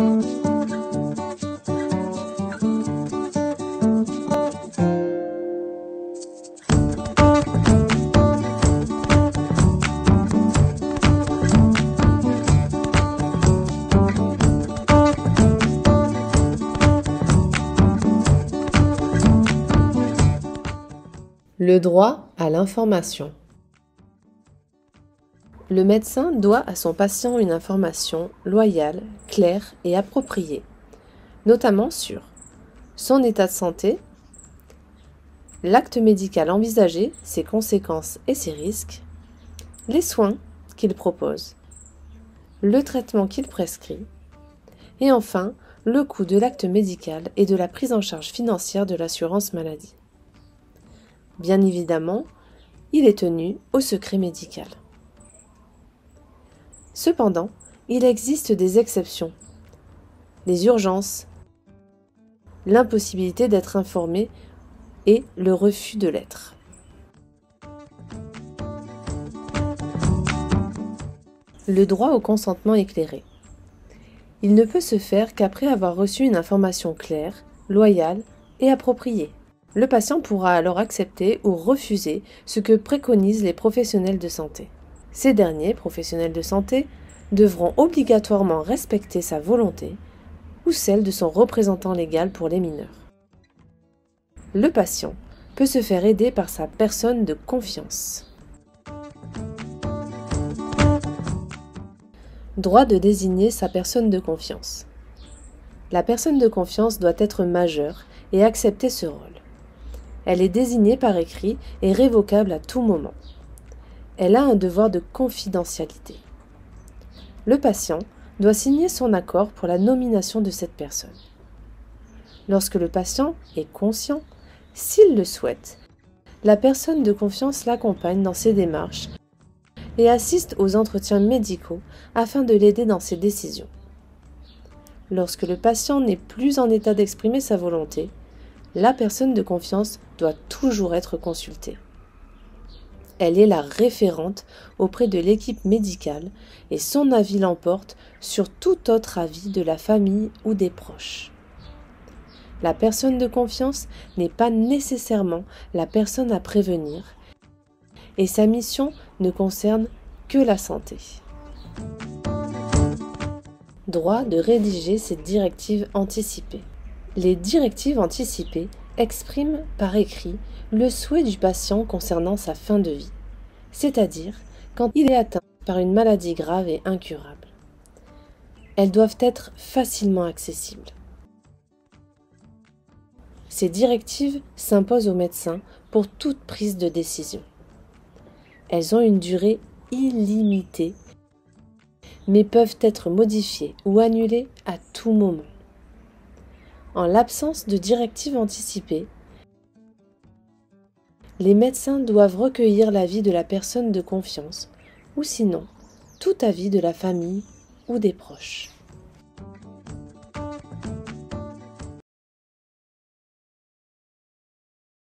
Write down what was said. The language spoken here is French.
Le droit à l'information. Le médecin doit à son patient une information loyale, claire et appropriée, notamment sur son état de santé, l'acte médical envisagé, ses conséquences et ses risques, les soins qu'il propose, le traitement qu'il prescrit, et enfin le coût de l'acte médical et de la prise en charge financière de l'assurance maladie. Bien évidemment, il est tenu au secret médical. Cependant, il existe des exceptions, les urgences, l'impossibilité d'être informé et le refus de l'être. Le droit au consentement éclairé. Il ne peut se faire qu'après avoir reçu une information claire, loyale et appropriée. Le patient pourra alors accepter ou refuser ce que préconisent les professionnels de santé. Ces derniers, professionnels de santé, devront obligatoirement respecter sa volonté ou celle de son représentant légal pour les mineurs. Le patient peut se faire aider par sa personne de confiance. Droit de désigner sa personne de confiance. La personne de confiance doit être majeure et accepter ce rôle. Elle est désignée par écrit et révocable à tout moment. Elle a un devoir de confidentialité. Le patient doit signer son accord pour la nomination de cette personne. Lorsque le patient est conscient, s'il le souhaite, la personne de confiance l'accompagne dans ses démarches et assiste aux entretiens médicaux afin de l'aider dans ses décisions. Lorsque le patient n'est plus en état d'exprimer sa volonté, la personne de confiance doit toujours être consultée. Elle est la référente auprès de l'équipe médicale et son avis l'emporte sur tout autre avis de la famille ou des proches. La personne de confiance n'est pas nécessairement la personne à prévenir et sa mission ne concerne que la santé. Droit de rédiger ses directives anticipées. Les directives anticipées expriment par écrit le souhait du patient concernant sa fin de vie, c'est-à-dire quand il est atteint par une maladie grave et incurable. Elles doivent être facilement accessibles. Ces directives s'imposent aux médecins pour toute prise de décision. Elles ont une durée illimitée, mais peuvent être modifiées ou annulées à tout moment. En l'absence de directives anticipées, les médecins doivent recueillir l'avis de la personne de confiance ou sinon tout avis de la famille ou des proches.